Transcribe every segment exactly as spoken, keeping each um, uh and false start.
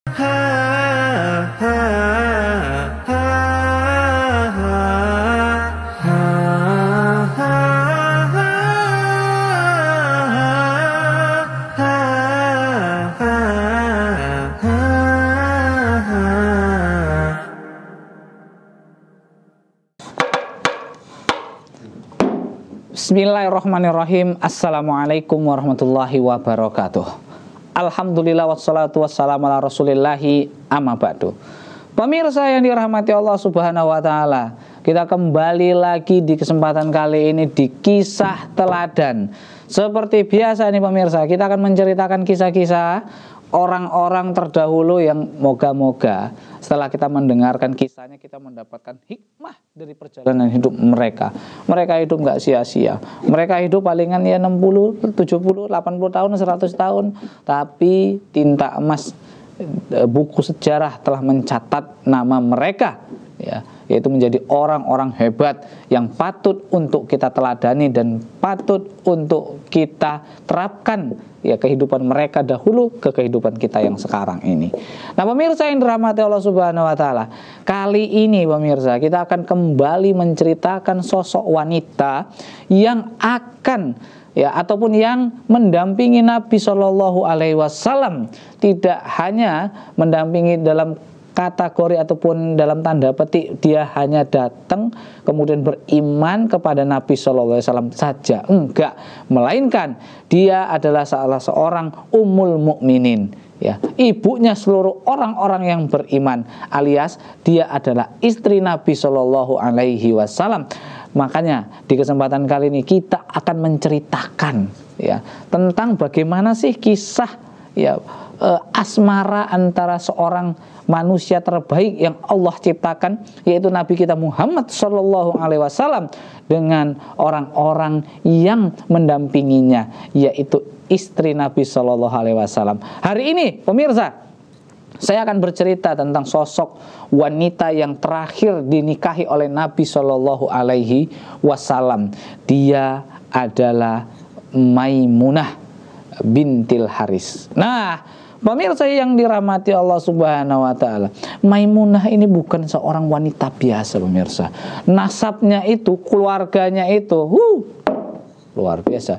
Bismillahirrahmanirrahim. Assalamualaikum warahmatullahi wabarakatuh. Alhamdulillah wassalatu wassalamu ala rasulillahi amma ba'du. Pemirsa yang dirahmati Allah subhanahu wa ta'ala, kita kembali lagi di kesempatan kali ini di kisah teladan. Seperti biasa nih pemirsa, kita akan menceritakan kisah-kisah orang-orang terdahulu yang moga-moga setelah kita mendengarkan kisahnya kita mendapatkan hikmah dari perjalanan hidup mereka. Mereka hidup nggak sia-sia. Mereka hidup palingan ya enam puluh, tujuh puluh, delapan puluh tahun, seratus tahun, tapi tinta emas buku sejarah telah mencatat nama mereka, ya, yaitu menjadi orang-orang hebat yang patut untuk kita teladani dan patut untuk kita terapkan, ya, kehidupan mereka dahulu ke kehidupan kita yang sekarang ini. Nah pemirsa yang dirahmati Allah subhanahu wa ta'ala, kali ini pemirsa kita akan kembali menceritakan sosok wanita yang akan, ya, ataupun yang mendampingi Nabi Shallallahu Alaihi Wasallam, tidak hanya mendampingi dalam kategori ataupun dalam tanda petik dia hanya datang kemudian beriman kepada Nabi Shallallahu Alaihi Wasallam saja, enggak, melainkan dia adalah salah seorang Ummul Mukminin, ya, ibunya seluruh orang-orang yang beriman, alias dia adalah istri Nabi Shallallahu Alaihi Wasallam. Makanya di kesempatan kali ini kita akan menceritakan, ya, tentang bagaimana sih kisah, ya, eh, asmara antara seorang manusia terbaik yang Allah ciptakan, yaitu Nabi kita Muhammad Shallallahu Alaihi Wasallam, dengan orang-orang yang mendampinginya, yaitu istri Nabi Shallallahu Alaihi Wasallam. Hari ini pemirsa, saya akan bercerita tentang sosok wanita yang terakhir dinikahi oleh Nabi Shallallahu Alaihi Wasallam. Dia adalah Maimunah bintil Haris. Nah, pemirsa yang dirahmati Allah subhanahu wa ta'ala, Maimunah ini bukan seorang wanita biasa pemirsa. Nasabnya itu, keluarganya itu, huh, luar biasa.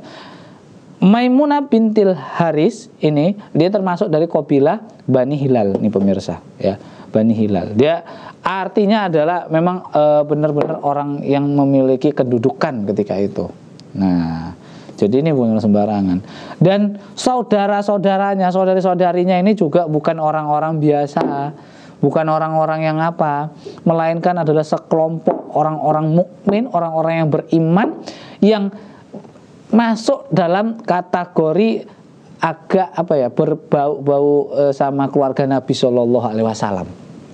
Maimunah bintil Haris ini dia termasuk dari kabilah Bani Hilal nih pemirsa, ya, Bani Hilal. Dia artinya adalah memang e, benar-benar orang yang memiliki kedudukan ketika itu. Nah, jadi ini bukan sembarangan. Dan saudara-saudaranya, saudari-saudarinya ini juga bukan orang-orang biasa, bukan orang-orang yang apa, melainkan adalah sekelompok orang-orang mukmin, orang-orang yang beriman, yang masuk dalam kategori agak apa ya, berbau-bau e, sama keluarga Nabi Shallallahu Alaihi Wasallam.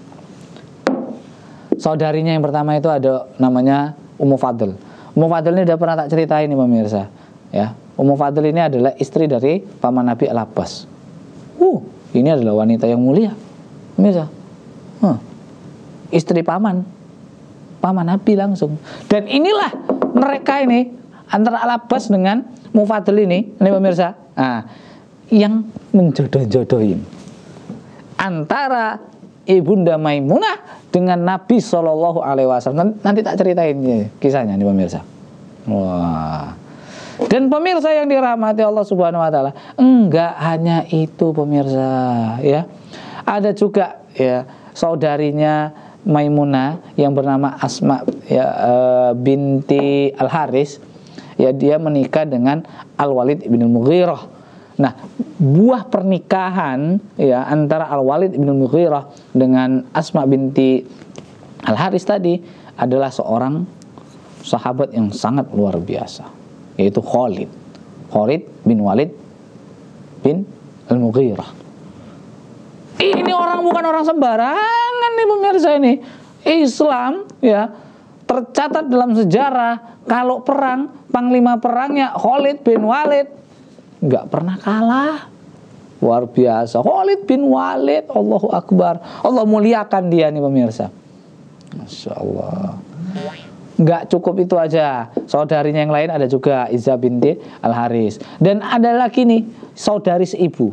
Saudarinya yang pertama itu ada namanya Ummu Fadl. Ummu Fadl ini udah pernah tak ceritain nih pemirsa, ya. Ummu Fadl ini adalah istri dari paman Nabi Al-Abbas. Uh, ini adalah wanita yang mulia, pemirsa. Huh. Istri paman, paman Nabi langsung. Dan inilah mereka ini, antara Al-Abbas dengan Ummu Fadl ini, ini pemirsa, nah, yang menjodoh-jodohin antara Ibunda Maimunah dengan Nabi Shallallahu Alaihi Wasallam. Nanti tak ceritain kisahnya nih pemirsa. Wah. Dan pemirsa yang dirahmati Allah subhanahu wa ta'ala, enggak hanya itu pemirsa, ya, ada juga, ya, saudarinya Maimunah yang bernama Asma, ya, e, binti Al Haris, ya, dia menikah dengan Al Walid bin Mughirah. Nah, buah pernikahan, ya, antara Al Walid bin Mughirah dengan Asma binti Al Haris tadi adalah seorang sahabat yang sangat luar biasa, yaitu Khalid Khalid bin Walid bin Al-Mughirah. Ini orang bukan orang sembarangan nih pemirsa ini. Islam, ya, tercatat dalam sejarah kalau perang, panglima perangnya Khalid bin Walid, nggak pernah kalah. Luar biasa, Khalid bin Walid, Allahu Akbar. Allah muliakan dia nih pemirsa. Masya Allah. Nggak cukup itu aja, saudarinya yang lain ada juga Izzah binti Al Haris. Dan ada lagi nih saudari seibu,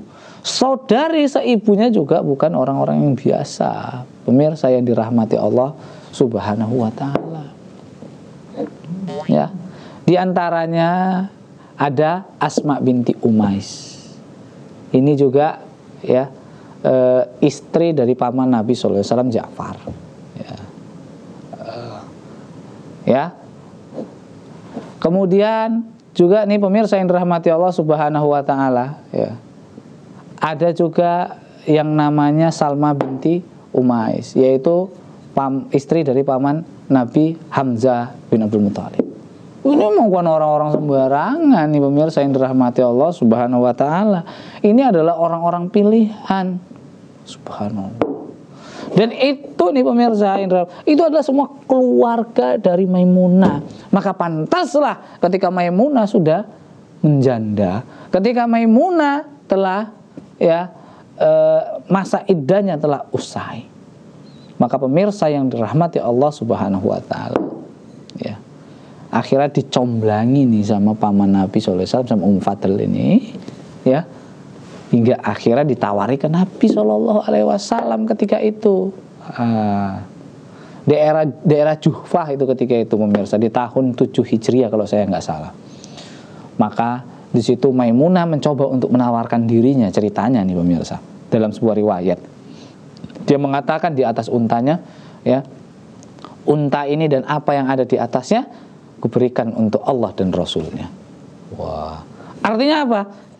saudari seibunya juga bukan orang-orang yang biasa. Pemirsa yang dirahmati Allah Subhanahu wa taala. Ya. Di antaranya ada Asma binti Umais. Ini juga ya e, istri dari paman Nabi shallallahu alaihi wasallam Ja'far. Ya. E, ya. Kemudian juga nih pemirsa yang dirahmati Allah Subhanahu wa taala, ya. Ada juga yang namanya Salma binti Umais, yaitu pam, istri dari paman Nabi Hamzah bin Abdul Muthalib. Ini bukan orang-orang sembarangan nih pemirsa yang dirahmati Allah Subhanahu wa taala. Ini adalah orang-orang pilihan. Subhanallah. Dan itu nih pemirsa yang dirahmati, itu adalah semua keluarga dari Maimunah. Maka pantaslah ketika Maimunah sudah menjanda, ketika Maimunah telah ya e, masa iddahnya telah usai, maka pemirsa yang dirahmati Allah Subhanahu wa taala, ya, akhirnya dicomblangi nih sama paman Nabi shallallahu alaihi wasallam, sama Ummu Fadl ini, ya, hingga akhirnya ditawari ke Nabi shallallahu alaihi wasallam ketika itu. Ah, daerah daerah Juhfah itu ketika itu pemirsa, di tahun tujuh Hijriah kalau saya nggak salah. Maka di situ Maimunah mencoba untuk menawarkan dirinya, ceritanya nih pemirsa, dalam sebuah riwayat. Dia mengatakan di atas untanya, ya, unta ini dan apa yang ada di atasnya kuberikan untuk Allah dan Rasulnya. Wah, artinya apa?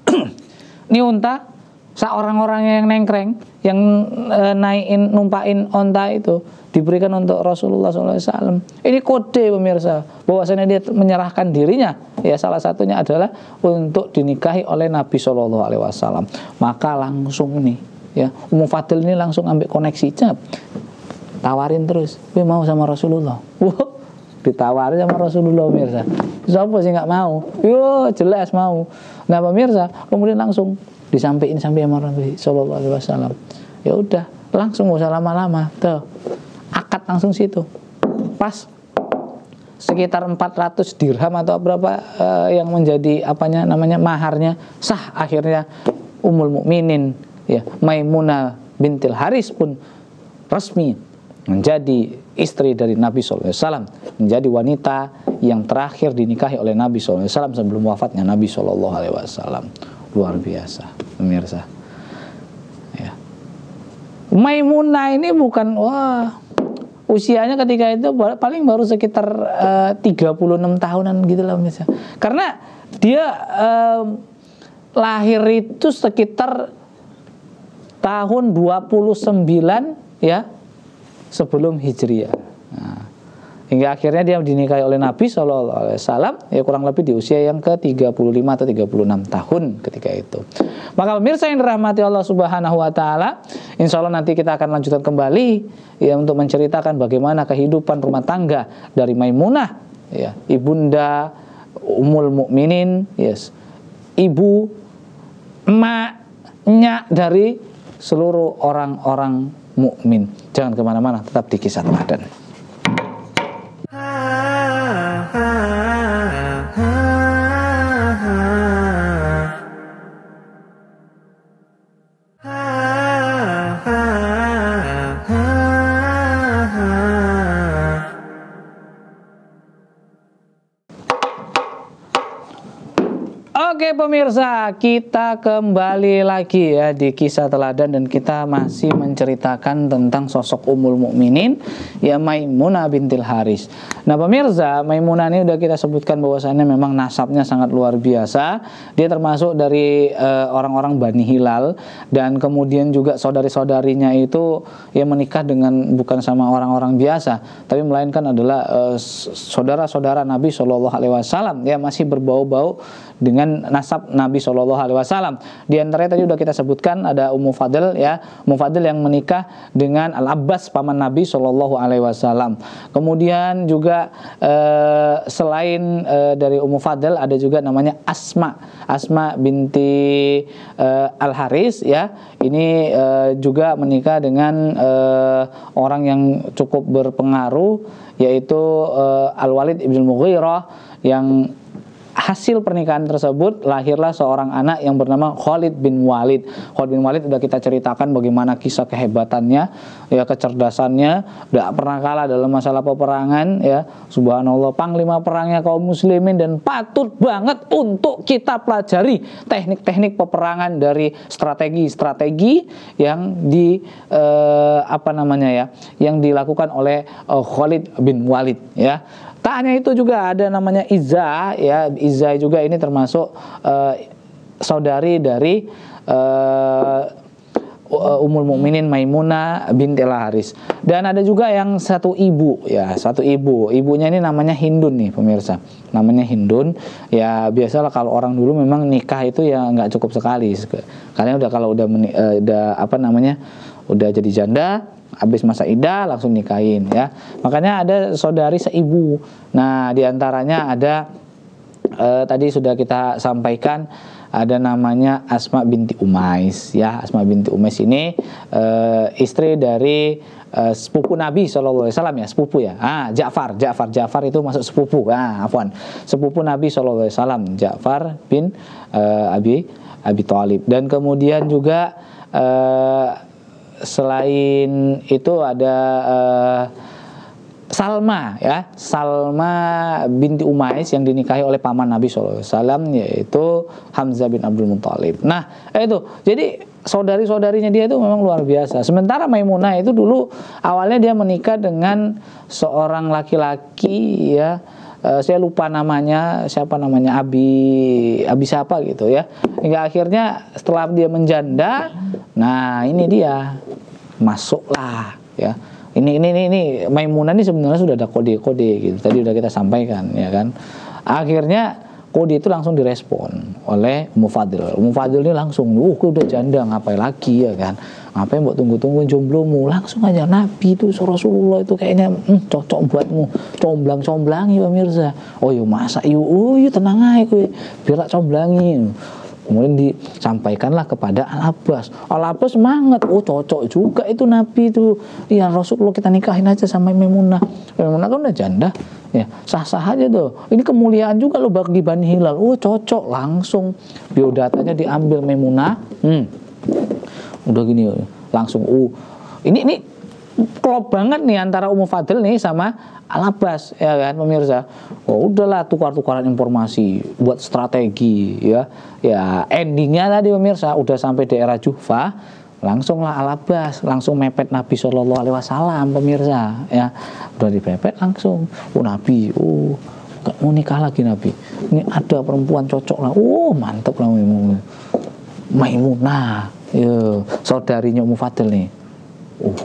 Ini unta, seorang-orang yang nengkreng, yang e, naikin, numpain onta itu diberikan untuk Rasulullah shallallahu alaihi wasallam. Ini kode pemirsa, bahwasanya dia menyerahkan dirinya, ya, salah satunya adalah untuk dinikahi oleh Nabi shallallahu alaihi wasallam. Maka langsung nih, ya, Ummu Fadl ini langsung ambil koneksi, cep, tawarin terus, gue mau sama Rasulullah. Wah, ditawarin sama Rasulullah pemirsa. Siapa sih nggak mau? Yo, jelas mau. Nah pemirsa, kemudian langsung disampaikan sampai sama Nabi shallallahu alaihi wasallam. Ya udah, langsung gak usah lama-lama, tuh, akad langsung situ. Pas sekitar empat ratus dirham atau berapa uh, yang menjadi apanya namanya maharnya sah, akhirnya Ummul Mukminin, ya, Maimunah bintil Haris pun resmi menjadi istri dari Nabi shallallahu alaihi wasallam, menjadi wanita yang terakhir dinikahi oleh Nabi shallallahu alaihi wasallam sebelum wafatnya Nabi shallallahu alaihi wasallam. Luar biasa pemirsa, ya. Maimunah ini bukan, wah, usianya ketika itu paling baru sekitar uh, tiga puluh enam tahunan gitu lah pemirsa. Karena dia uh, lahir itu sekitar tahun dua puluh sembilan, ya, sebelum Hijriah. Nah, hingga akhirnya dia dinikahi oleh Nabi shallallahu alaihi wasallam, ya, kurang lebih di usia yang ke tiga puluh lima atau tiga puluh enam tahun ketika itu. Maka pemirsa yang dirahmati Allah Subhanahu wa taala, insya Allah nanti kita akan lanjutkan kembali, ya, untuk menceritakan bagaimana kehidupan rumah tangga dari Maimunah, ya, ibunda Ummul Mukminin, yes, ibu, emaknya dari seluruh orang-orang mukmin. Jangan kemana-mana, tetap di Kisah Teladan. Oke pemirsa, kita kembali lagi, ya, di Kisah Teladan, dan kita masih menceritakan tentang sosok Ummul Mukminin, ya, Maimunah bintil Haris. Nah pemirsa, Maimunah ini udah kita sebutkan bahwasannya memang nasabnya sangat luar biasa. Dia termasuk dari orang-orang uh, Bani Hilal, dan kemudian juga saudari-saudarinya itu, ya, menikah dengan bukan sama orang-orang biasa, tapi melainkan adalah uh, saudara-saudara Nabi shallallahu alaihi wasallam, ya, masih berbau-bau dengan nasab Nabi shallallahu alaihi wasallam. Di antaranya tadi sudah kita sebutkan ada Ummu Fadl, ya, Ummu Fadl yang menikah dengan Al Abbas paman Nabi shallallahu alaihi wasallam. Kemudian juga eh, selain eh, dari Ummu Fadl ada juga namanya Asma, Asma binti eh, Al Haris, ya. Ini eh, juga menikah dengan eh, orang yang cukup berpengaruh, yaitu eh, Al Walid ibn Mughirah, yang hasil pernikahan tersebut lahirlah seorang anak yang bernama Khalid bin Walid. Khalid bin Walid sudah kita ceritakan bagaimana kisah kehebatannya, ya kecerdasannya, tidak pernah kalah dalam masalah peperangan, ya subhanallah, panglima perangnya kaum muslimin, dan patut banget untuk kita pelajari teknik-teknik peperangan dari strategi-strategi yang di eh, apa namanya ya, yang dilakukan oleh eh, Khalid bin Walid, ya. Tak hanya itu, juga ada namanya Izzah, ya. Izzah juga ini termasuk uh, saudari dari uh, Ummul Mukminin Maimunah bintil Haris. Dan ada juga yang satu ibu, ya, satu ibu. Ibunya ini namanya Hindun nih pemirsa. Namanya Hindun. Ya biasalah kalau orang dulu memang nikah itu ya nggak cukup sekali. Karena udah kalau udah meni, uh, udah apa namanya? udah jadi janda, habis masa idah langsung nikahin, ya. Makanya ada saudari seibu. Nah, diantaranya ada eh, tadi sudah kita sampaikan, ada namanya Asma binti Umais, ya. Asma binti Umais ini eh, istri dari eh, sepupu Nabi shallallahu alaihi wasallam, ya, sepupu ya. Ah, Ja'far, Ja'far, Ja'far itu masuk sepupu. Ah, afwan. Sepupu Nabi shallallahu alaihi wasallam, Ja'far bin eh, Abi Abi Thalib. Dan kemudian juga eh, selain itu ada uh, Salma, ya, Salma binti Umais yang dinikahi oleh paman Nabi shallallahu alaihi wasallam, yaitu Hamzah bin Abdul Muthalib. Nah, itu jadi saudari-saudarinya dia itu memang luar biasa. Sementara Maimunah itu dulu awalnya dia menikah dengan seorang laki-laki, ya, uh, saya lupa namanya, siapa namanya, Abi Abi siapa gitu, ya. Hingga akhirnya setelah dia menjanda, nah ini dia masuklah, ya. Ini ini ini, ini Maimunah ini sebenarnya sudah ada kode-kode gitu. Tadi sudah kita sampaikan, ya kan. Akhirnya kode itu langsung direspon oleh Ummu Fadl. Ummu Fadl ini langsung, "Uh, udah janda, ngapain lagi, ya kan? Ngapain buat tunggu-tungguin jomblomu? Langsung aja, Nabi itu Rasulullah itu kayaknya hmm, cocok buatmu. Comblang-comblangi pemirsa." "Oh, yo masa yo, oh, yo tenang aja kowe. Biar tak comblangi." Kemudian disampaikanlah kepada Al-Abbas. Al-Abbas semangat, oh cocok juga itu Nabi itu. Ya Rasulullah, kita nikahin aja sama Maimunah. Maimunah kan udah janda, ya sah-sah aja tuh. Ini kemuliaan juga loh bagi Bani Hilal. Oh cocok, langsung biodatanya diambil Maimunah. Hmm. Udah gini, langsung. Uh, ini ini klop banget nih antara Ummu Fadl nih sama Al-Abbas, ya kan pemirsa. Oh udahlah, tukar-tukaran informasi buat strategi, ya. Ya endingnya tadi pemirsa udah sampai daerah Juhfa, langsunglah Al-Abbas langsung mepet Nabi shallallahu alaihi wasallam pemirsa, ya. Udah dipepet langsung, oh Nabi, oh gak mau nikah lagi Nabi. Ini ada perempuan cocok lah, oh mantep lah Maimunah. Maimunah, ya saudarinya Ummu Fadl nih. Oh,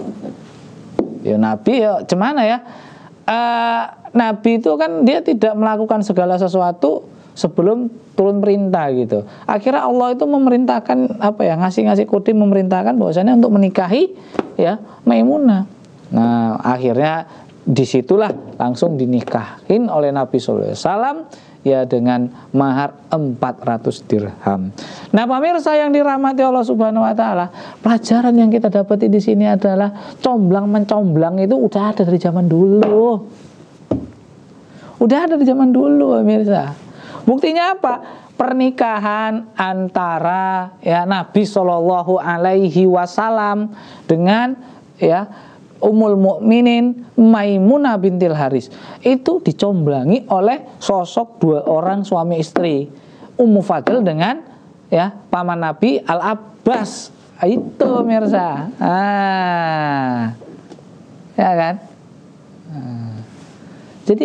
ya Nabi ya cemana ya. Uh, Nabi itu kan dia tidak melakukan segala sesuatu sebelum turun perintah gitu. Akhirnya Allah itu memerintahkan apa ya, ngasih-ngasih kode, memerintahkan bahwasanya untuk menikahi, ya, Maimunah. Nah akhirnya disitulah langsung dinikahin oleh Nabi shallallahu alaihi wasallam, ya, dengan mahar empat ratus dirham. Nah pemirsa yang dirahmati Allah Subhanahu wa taala, pelajaran yang kita dapati di sini adalah comblang mencomblang itu udah ada dari zaman dulu. Udah ada dari zaman dulu pemirsa. Buktinya apa? Pernikahan antara, ya, Nabi shallallahu alaihi wasallam dengan, ya, Ummul Mukminin Maimunah bintil Haris itu dicomblangi oleh sosok dua orang suami istri, Ummu Fadl dengan, ya, paman Nabi Al-Abbas. Itu pemirsa. Ah. Ya kan? Ah. Jadi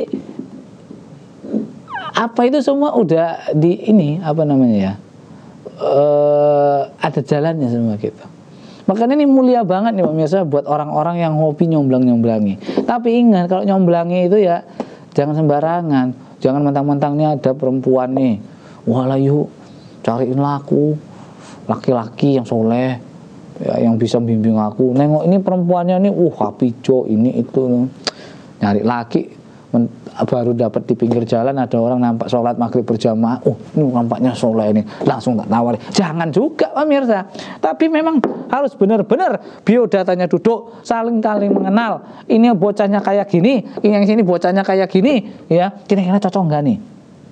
apa itu semua udah di ini apa namanya ya? Uh, ada jalannya semua gitu. Makanya ini mulia banget nih pemirsa buat orang-orang yang hobi nyomblang-nyomblangi. Tapi ingat, kalau nyomblangi itu ya jangan sembarangan. Jangan mentang-mentangnya ada perempuan nih, walah yuk cariin aku laki-laki yang soleh, ya, yang bisa bimbing aku. Nengok ini perempuannya nih, uh hapijo ini itu, nyari laki. Baru dapat di pinggir jalan ada orang nampak sholat maghrib berjamaah, oh ini nampaknya soleh ini, langsung tak tawari. Jangan juga pemirsa. Tapi memang harus benar-benar biodatanya duduk, saling-saling mengenal. Ini bocahnya kayak gini, yang sini bocahnya kayak gini, ya, kira-kira cocok nggak nih?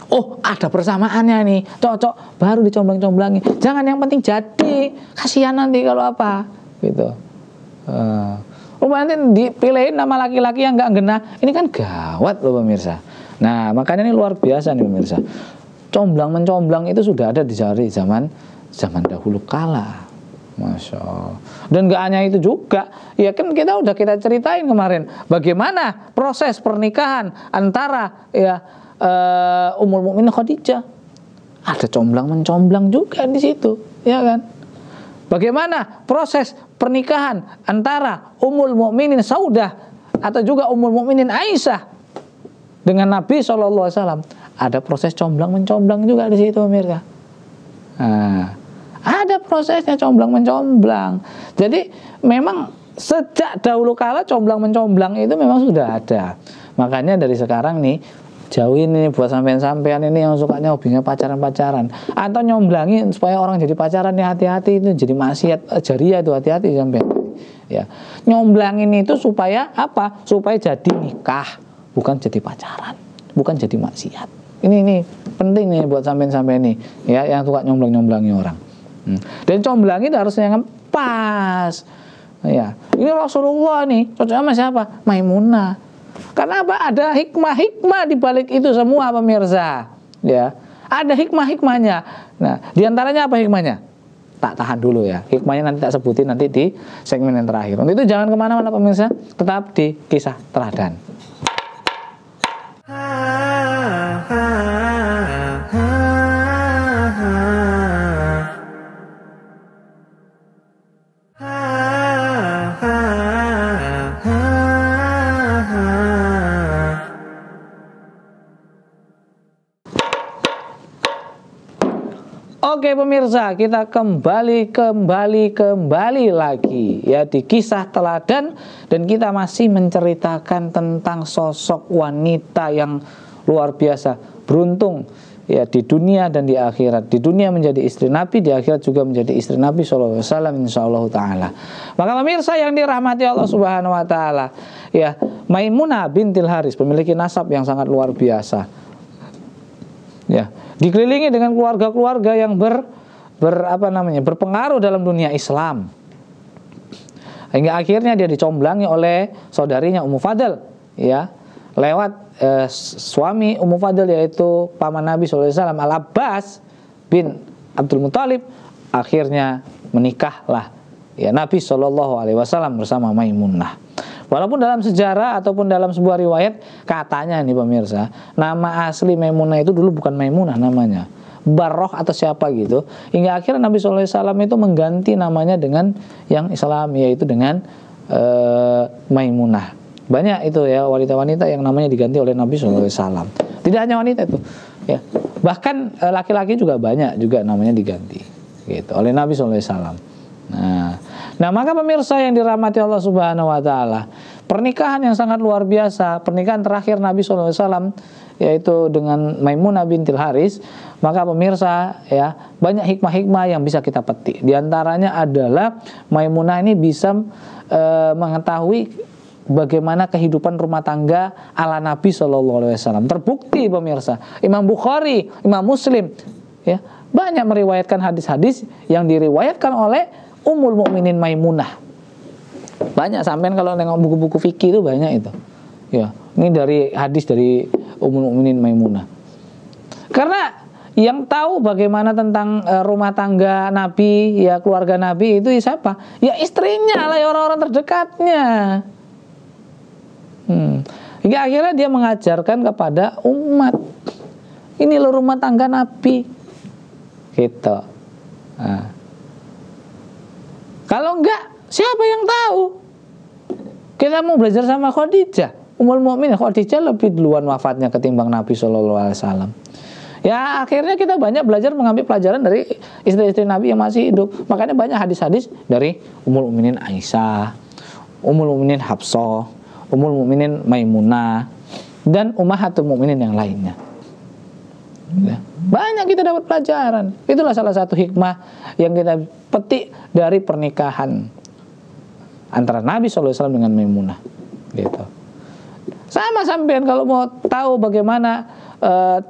Oh, ada persamaannya nih, cocok, baru dicomblang-comblangi. Jangan yang penting jadi, kasihan nanti kalau apa, gitu. Uh, oh, nanti dipilihin nama laki-laki yang nggak genah, ini kan gawat loh pemirsa. Nah, makanya ini luar biasa nih pemirsa. Comblang-mencomblang itu sudah ada di zaman zaman dahulu kala. Masya Allah. Dan gak hanya itu juga, ya kan kita udah kita ceritain kemarin bagaimana proses pernikahan antara ya uh, Ummul Mukminin Khadijah. Ada comblang mencomblang juga di situ, ya kan? Bagaimana proses pernikahan antara Ummul Mukminin Saudah atau juga Ummul Mukminin Aisyah dengan Nabi shallallahu alaihi wasallam. Ada proses comblang mencomblang juga di situ, pemirsa. Nah, ada prosesnya comblang mencomblang. Jadi memang sejak dahulu kala comblang mencomblang itu memang sudah ada. Makanya dari sekarang nih jauhin ini buat sampean-sampean ini yang sukanya hobinya pacaran-pacaran atau nyomblangi supaya orang jadi pacaran nih, hati-hati, itu jadi maksiat jariah, itu hati-hati sampean. Ya, nyomblangin itu supaya apa? Supaya jadi nikah, bukan jadi pacaran, bukan jadi maksiat. Ini ini penting nih buat sampean-sampean nih ya yang suka nyomblang-nyomblangi orang. Dan comblang itu harusnya yang pas. Ya, ini Rasulullah nih, cocok sama siapa? Maimunah. Karena apa? Ada hikmah-hikmah di balik itu semua, pemirsa. Ya, ada hikmah-hikmahnya. Nah, diantaranya apa hikmahnya? Tak tahan dulu ya. Hikmahnya nanti tak sebutin nanti di segmen yang terakhir. Untuk itu jangan kemana-mana pemirsa, tetap di Kisah Teladan. Oke pemirsa, kita kembali, kembali, kembali lagi ya di Kisah Teladan. Dan kita masih menceritakan tentang sosok wanita yang luar biasa, beruntung ya di dunia dan di akhirat. Di dunia menjadi istri Nabi, di akhirat juga menjadi istri Nabi shallallahu alaihi wasallam insyaallah ta'ala. Maka pemirsa yang dirahmati Allah subhanahu wa ta'ala, ya Maimunah bintil Haris memiliki nasab yang sangat luar biasa. Ya, dikelilingi dengan keluarga-keluarga yang ber, ber apa namanya berpengaruh dalam dunia Islam. Hingga akhirnya dia dicomblangi oleh saudarinya Ummu Fadl, ya, lewat eh, suami Ummu Fadl yaitu paman Nabi shallallahu alaihi wasallam Al-Abbas bin Abdul Muthalib. Akhirnya menikahlah ya Nabi shallallahu alaihi wasallam bersama Maimunah. Walaupun dalam sejarah ataupun dalam sebuah riwayat katanya nih pemirsa, nama asli Maimunah itu dulu bukan Maimunah namanya, Barroh atau siapa gitu. Hingga akhirnya Nabi shallallahu alaihi wasallam itu mengganti namanya dengan yang Islam, yaitu dengan uh, Maimunah. Banyak itu ya wanita-wanita yang namanya diganti oleh Nabi shallallahu alaihi wasallam. Tidak hanya wanita itu, ya bahkan uh, laki-laki juga banyak juga namanya diganti gitu oleh Nabi shallallahu alaihi wasallam. Nah, nah maka pemirsa yang dirahmati Allah subhanahu wa ta'ala, pernikahan yang sangat luar biasa, pernikahan terakhir Nabi shallallahu alaihi wasallam yaitu dengan Maimunah bintil Haris. Maka pemirsa ya banyak hikmah-hikmah yang bisa kita petik. Di antaranya adalah Maimunah ini bisa e, mengetahui bagaimana kehidupan rumah tangga ala Nabi shallallahu alaihi wasallam. Terbukti pemirsa, Imam Bukhari, Imam Muslim ya banyak meriwayatkan hadis-hadis yang diriwayatkan oleh Ummul Mukminin Maimunah. Banyak sampean kalau nengok buku-buku fikih itu banyak itu. Ya, ini dari hadis dari Ummul Mukminin Maimunah. Karena yang tahu bagaimana tentang uh, rumah tangga Nabi, ya keluarga Nabi itu siapa? Ya istrinya lah, ya orang-orang terdekatnya. Hmm. Hingga akhirnya dia mengajarkan kepada umat. Ini loh rumah tangga Nabi. Gitu. Nah. Kalau enggak, siapa yang tahu? Kita mau belajar sama Khadijah, Ummul Mukminin. Khadijah lebih duluan wafatnya ketimbang Nabi shallallahu alaihi wasallam. Ya akhirnya kita banyak belajar mengambil pelajaran dari istri-istri Nabi yang masih hidup. Makanya banyak hadis-hadis dari Ummul Mukminin Aisyah, Ummul Mukminin Hafsah, Ummul Mukminin Maimunah, dan Ummahatul Mukminin yang lainnya. Ya. Banyak kita dapat pelajaran. Itulah salah satu hikmah yang kita petik dari pernikahan antara Nabi shallallahu alaihi wasallam dengan Maimunah. Gitu. Sama sampean kalau mau tahu bagaimana uh,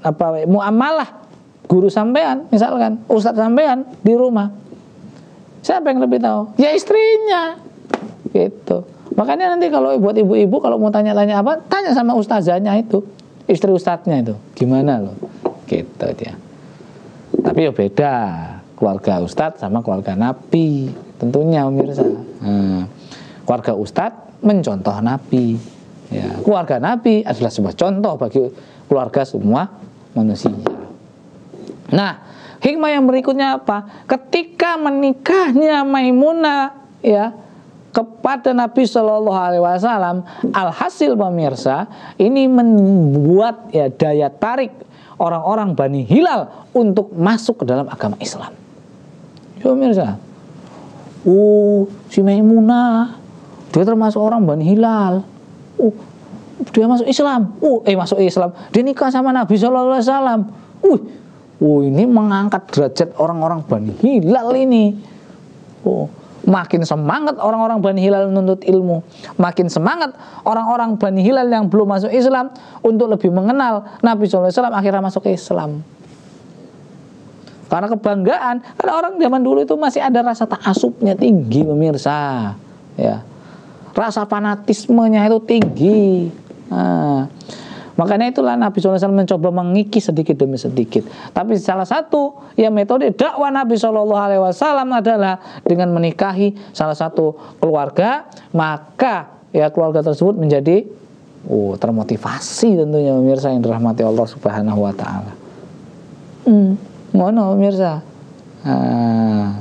apa muamalah guru sampean, misalkan ustadz sampean di rumah, siapa yang lebih tahu? Ya istrinya, gitu. Makanya nanti kalau buat ibu-ibu kalau mau tanya-tanya apa, tanya sama ustazahnya itu, istri ustadznya itu, gimana loh, gitu dia. Tapi ya beda, keluarga ustadz sama keluarga nabi, tentunya pemirsa. Nah, keluarga ustadz mencontoh nabi, ya. Keluarga nabi adalah sebuah contoh bagi keluarga semua manusia. Nah, hikmah yang berikutnya apa? Ketika menikahnya Maimunah, ya, kepada Nabi Shallallahu Alaihi Wasallam, alhasil pemirsa, ini membuat ya daya tarik orang-orang Bani Hilal untuk masuk ke dalam agama Islam. Ya pemirsa, oh si Maimunah, dia termasuk orang Bani Hilal. Oh, dia masuk Islam. Oh, eh masuk Islam. Dia nikah sama Nabi Shallallahu Alaihi Wasallam. Uh, oh ini mengangkat derajat orang-orang Bani Hilal ini. Oh. Makin semangat orang-orang Bani Hilal menuntut ilmu, makin semangat orang-orang Bani Hilal yang belum masuk Islam untuk lebih mengenal Nabi shallallahu alaihi wasallam, akhirnya masuk ke Islam. Karena kebanggaan, karena orang zaman dulu itu masih ada rasa ta'asubnya tinggi pemirsa, ya, rasa fanatismenya itu tinggi. Nah, makanya itulah Nabi shallallahu alaihi wasallam mencoba mengikis sedikit demi sedikit. Tapi salah satu ya metode dakwah Nabi shallallahu alaihi wasallam adalah dengan menikahi salah satu keluarga, maka ya keluarga tersebut menjadi oh termotivasi tentunya pemirsa yang dirahmati Allah Subhanahu wa taala. Hmm, ngono pemirsa. Nah,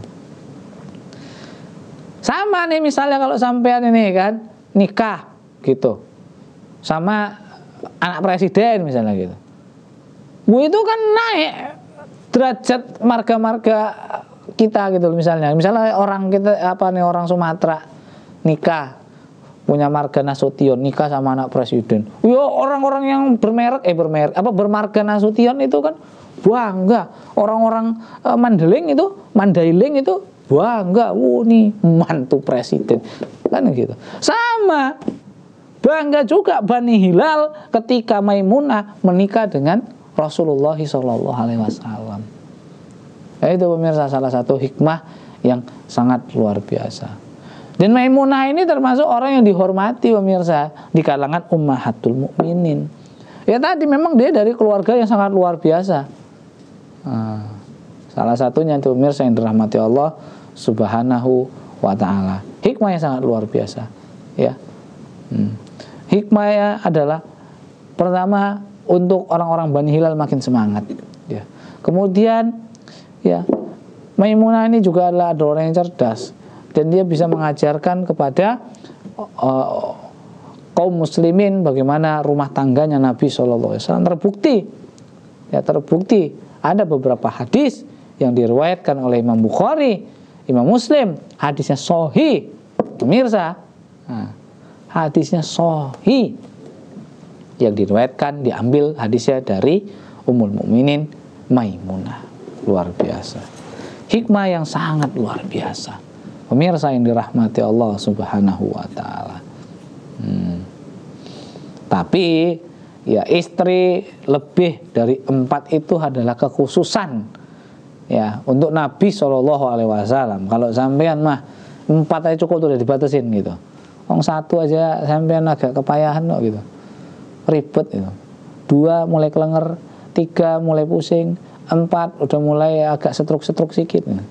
sama nih misalnya kalau sampean ini kan nikah gitu sama anak presiden misalnya gitu, bu itu kan naik derajat marga-marga kita gitu misalnya. Misalnya orang kita apa nih orang Sumatera nikah punya marga Nasution, nikah sama anak presiden. Yo orang-orang yang bermerek eh bermerek apa bermarga Nasution itu kan bangga. Orang-orang uh, Mandeling itu, Mandailing itu bangga. Wuh nih mantu presiden kan gitu. Sama bangga juga Bani Hilal ketika Maimunah menikah dengan Rasulullah shallallahu alaihi wasallam. Itu pemirsa salah satu hikmah yang sangat luar biasa. Dan Maimunah ini termasuk orang yang dihormati pemirsa di kalangan ummahatul mukminin. Ya tadi memang dia dari keluarga yang sangat luar biasa. Nah, salah satunya itu pemirsa yang dirahmati Allah Subhanahu wa taala. Hikmah yang sangat luar biasa. Ya. Hmm. Hikmahnya adalah pertama untuk orang-orang Bani Hilal makin semangat, ya. Kemudian ya Maimunah ini juga adalah orang yang cerdas dan dia bisa mengajarkan kepada uh, kaum muslimin bagaimana rumah tangganya Nabi shallallahu alaihi wasallam. Terbukti ya terbukti ada beberapa hadis yang diriwayatkan oleh Imam Bukhari, Imam Muslim, hadisnya sahih pemirsa. Nah, hadisnya sahih yang diriwayatkan diambil hadisnya dari Ummul Mukminin Maimunah. Luar biasa, hikmah yang sangat luar biasa pemirsa yang dirahmati Allah Subhanahu wa taala. hmm. Tapi ya istri lebih dari empat itu adalah kekhususan ya untuk Nabi shallallahu alaihi wasallam. Kalau sampean mah empat aja cukup udah dibatasin gitu. Wong satu aja sampean agak kepayahan kok gitu, ribet itu. Dua mulai kelenger, tiga mulai pusing, empat udah mulai agak setruk-setruk sedikit. Nah.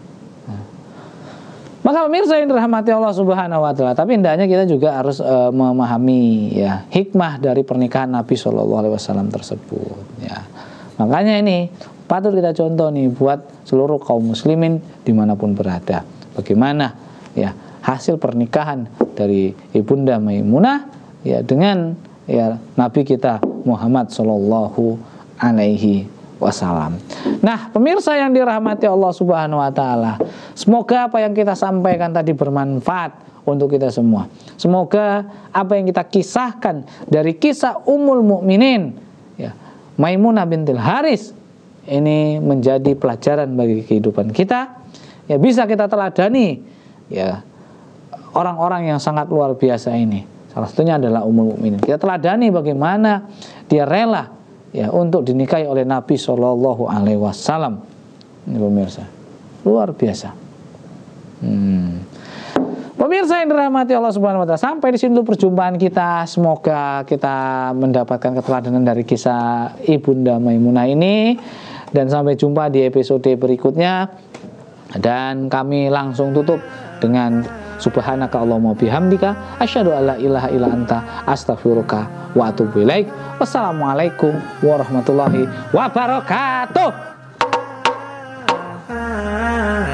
Maka pemirsa yang dirahmati Allah Subhanahu wa taala, tapi hendaknya kita juga harus e, memahami ya hikmah dari pernikahan Nabi shallallahu alaihi wasallam tersebut. Ya. Makanya ini patut kita contoh nih buat seluruh kaum muslimin dimanapun berada. Bagaimana ya hasil pernikahan dari Ibunda Maimunah ya dengan ya Nabi kita Muhammad Shallallahu Alaihi Wasallam. Nah, pemirsa yang dirahmati Allah Subhanahu Wa Taala, semoga apa yang kita sampaikan tadi bermanfaat untuk kita semua. Semoga apa yang kita kisahkan dari kisah Ummul Mukminin ya Maimunah bintil Haris ini menjadi pelajaran bagi kehidupan kita. Ya bisa kita teladani ya orang-orang yang sangat luar biasa ini. Salah satunya adalah Ummul Mukminin. Kita teladani bagaimana dia rela ya untuk dinikahi oleh Nabi Shallallahu Alaihi Wasallam. Ini pemirsa, luar biasa. Hmm. Pemirsa yang dirahmati Allah Subhanahu Wa Taala, sampai di sini perjumpaan kita. Semoga kita mendapatkan keteladanan dari kisah Ibunda Maimunah ini, dan sampai jumpa di episode berikutnya. Dan kami langsung tutup dengan subhanaka Allahumma bihamdika asyhadu alla ilaha illa anta astaghfiruka wa atubu ilaik. Wassalamualaikum warahmatullahi wabarakatuh.